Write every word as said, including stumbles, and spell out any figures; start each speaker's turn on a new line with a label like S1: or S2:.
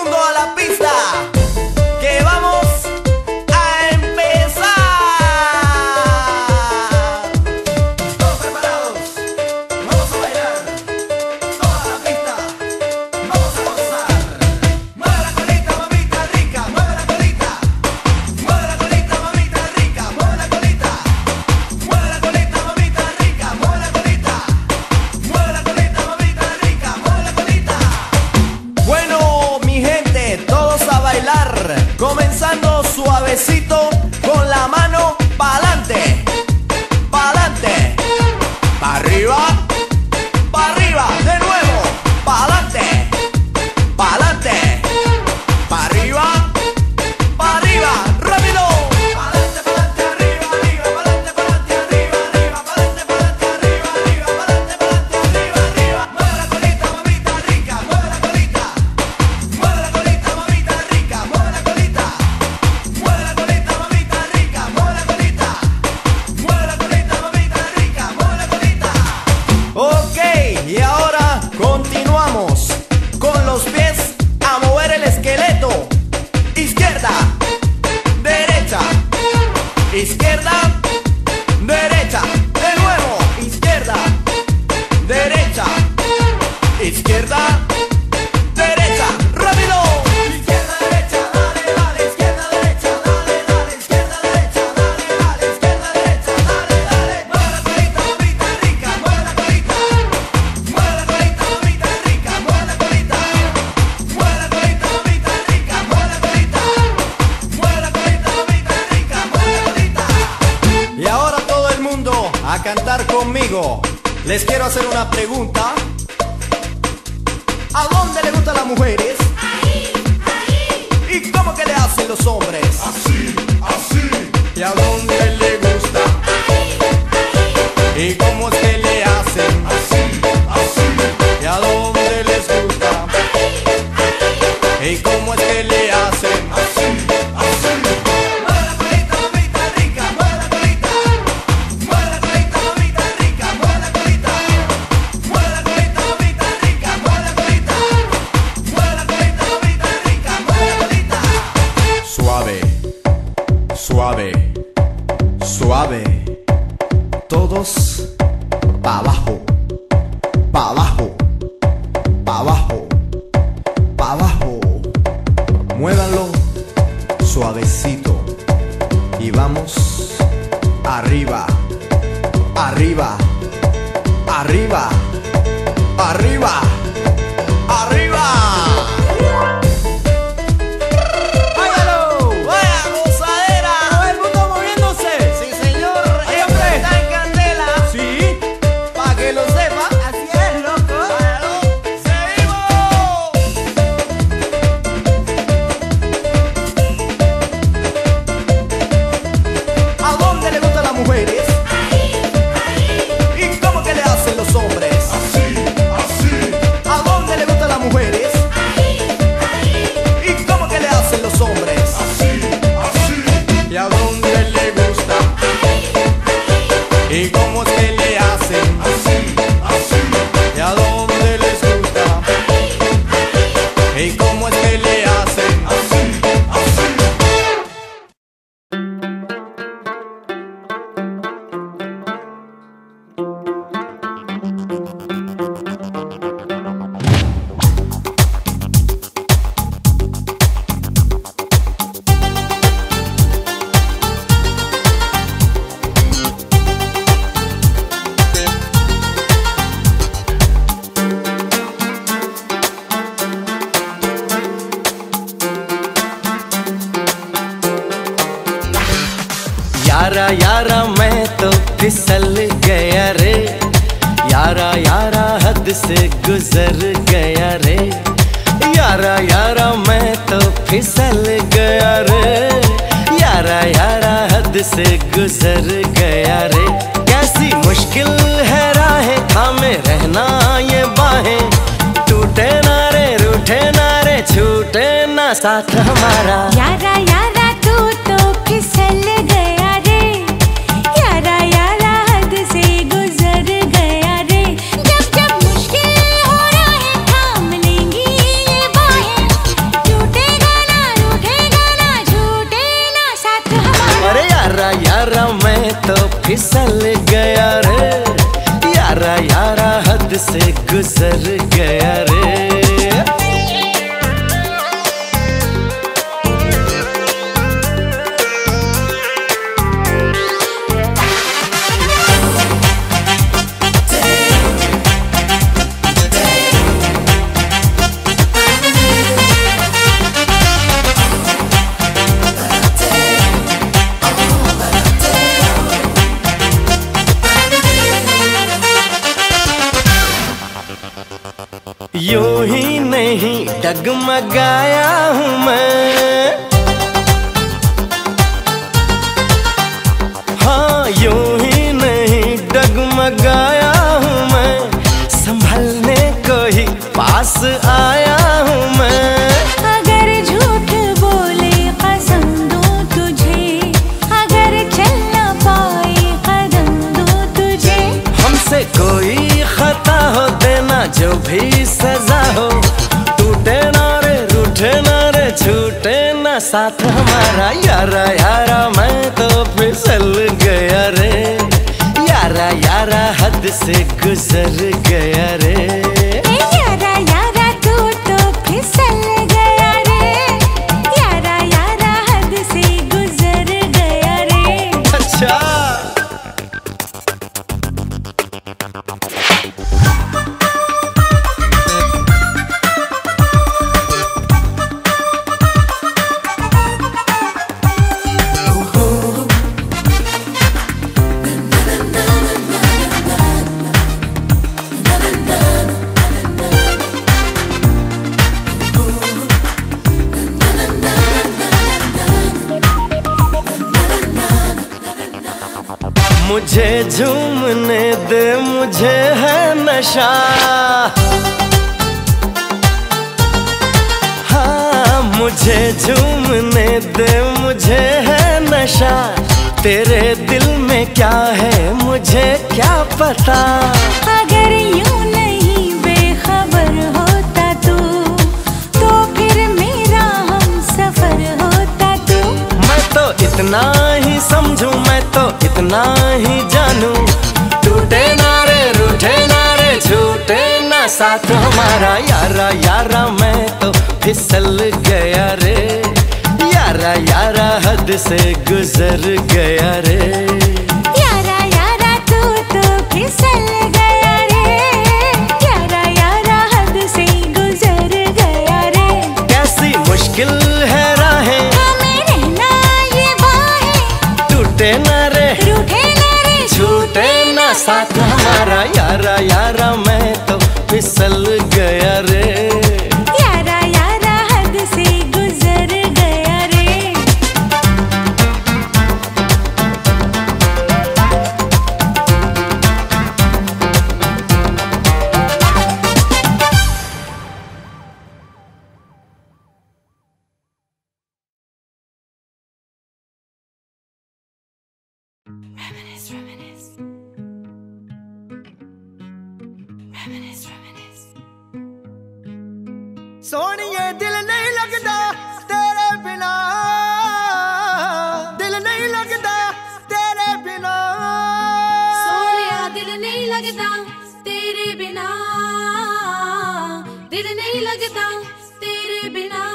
S1: mundo a la pista, que vamos a empezar. ¿Todos preparados? Vamos a bailar. Toda la pista, vamos a gozar. Mueve la colita, mamita rica, mueve la colita. Mueve la colita, mamita rica, mueve la colita. Mueve la colita, mamita rica, mueve la colita. Mueve la colita, mamita rica, mueve la colita. Bueno, mi gente, todos a bailar, comenzando suavecito con la mano pa'lante, pa'lante, pa' arriba, pa' arriba, de nuevo, pa'lante, pa'lante, pa' arriba, pa' arriba, rápido. Pa'lante, pa'lante, arriba, arriba, pa'lante, pa'lante, arriba, arriba, pa'lante, pa'lante, arriba, arriba, pa'lante, pa'lante, arriba, arriba. Mueve la colita, mamita rica, mueve la colita. Mueve la colita, mamita rica, mueve la colita. Mueve la colita, mamita rica, mueve la colita. Mueve la colita, mamita rica, mueve la colita. Ok, y ahora continuamos con los pies a mover el esqueleto. Izquierda, derecha, izquierda, derecha. De nuevo, izquierda, derecha, izquierda, derecha. Rápido. Izquierda, derecha, dale, dale, izquierda, derecha, dale, dale, izquierda, derecha, dale, dale, izquierda, derecha, dale, dale. Mueve la colita, mamita rica, mueve la colita. Mueve la colita, mamita rica, mueve la colita. Mueve la colita, mamita rica, mueve la colita. Mueve la colita, mamita rica, mueve la colita. Y ahora todo el mundo a cantar conmigo. Les quiero hacer una pregunta. ¿A dónde le gustan las mujeres?
S2: Ahí, ahí,
S1: ¿Y cómo que le hacen los hombres?
S3: Así, así,
S1: ¿Y a dónde le gusta?
S2: ahí, ahí,
S1: ¿Y cómo es que le hacen?
S3: así, así,
S1: ¿Y a dónde les gusta? ¿Y cómo es que le hacen?
S3: así, así.
S1: Mueve la colita, mamita rica, mueve la colita. Mueve la colita, mamita rica, mueve la colita. Mueve la colita, mamita rica, mueve la colita. Mueve la colita, mamita rica, mueve la colita. Suave, suave, suave. Todos pa' abajo, pa' abajo, pa' abajo, pa' abajo. Muévanlo suavecito y vamos arriba, arriba, arriba, arriba, arriba. ¡Hágalo! ¡Vaya gozadera! ¡Todo el mundo moviéndose! Sí, señor. Esto está en candela. Sí. Pa' que lo sepa. Así es, loco. ¡Hágalo! ¡Seguimos! ¿A dónde le gustan las mujeres?
S2: ahí, ahí,
S1: ¿Y cómo que le hacen los hombres?
S3: Así, así,
S1: ¿A dónde le gustan las mujeres?
S2: ahí, ahí,
S1: ¿Y cómo que le hacen los hombres?
S3: así, así.
S1: ¿Y a dónde le gusta? ¿Y cómo es que le hacen?
S3: Así, así,
S1: ¿Y a dónde les gusta? ¿Y cómo es que le hacen?
S3: así, así.
S4: यारा यारा मैं तो फिसल गया रे, यारा यारा हद से गुजर गया रे। यारा यारा मैं तो फिसल गया रे, यारा यारा हद से गुजर गया रे। कैसी मुश्किल है राहें थामे रहना ये बाहें, टूटे ना रे रूठे ना रे छूटे ना साथ हमारा।
S2: यारा यारा तू तो फिसल गया रे, यारा यारा हद से गुजर गया रे। जब जब मुश्किल हो रहा है थाम लेंगी ये बाहें,
S4: हद से गुजर गया रे। यूं ही नहीं डगमगाया हूँ मैं, हाँ यूं ही नहीं डगमगाया हूँ मैं, संभलने को ही पास आया हूँ मैं।
S2: अगर झूठ बोले कसम दूं तुझे, अगर चल ना पाए कदम दूं तुझे।
S4: हमसे कोई खता हो देना जो भी सजा हो, टूटे ना रे रूठे ना रे छूटे ना साथ हमारा। यारा यारा मैं तो फिसल गया रे, यारा यारा हद से गुजर गया रे।
S2: यारा यारा तू तो फिसल गया रे, यारा यारा हद से गुजर गया रे।
S4: अच्छा मुझे झूमने दे मुझे है नशा, हाँ मुझे झूमने दे मुझे है नशा। तेरे दिल में क्या है मुझे क्या पता।
S2: अगर यूं नहीं बेखबर होता तू, तो फिर मेरा हम सफर होता तू।
S4: मैं तो इतना ही समझूं, मैं तो इतना ही जानूं, टूटे ना रे रूठे ना रे छूटे ना साथ हमारा। यारा यारा मैं तो फिसल गया रे, यारा यारा हद से गुजर गया रे।
S2: यारा यारा तू तो फिसल गया रे, यारा यारा हद से गुजर गया रे।
S4: कैसी मुश्किल है राहें,
S2: हमें रहना ये बाहें,
S4: टूटे ना रे
S2: रूठे ना रे
S4: छूटे ना साथ हमारा। यारा यारा मैं तो फिसल गया रे,
S2: यारा यारा हद से गुजर गया रे। Reminisce, reminisce. Reminisce, reminisce.
S4: सोनिए दिल नहीं लगता तेरे बिना, दिल नहीं लगता तेरे बिना।
S2: सोनिया दिल नहीं लगता तेरे बिना, दिल नहीं लगता तेरे बिना।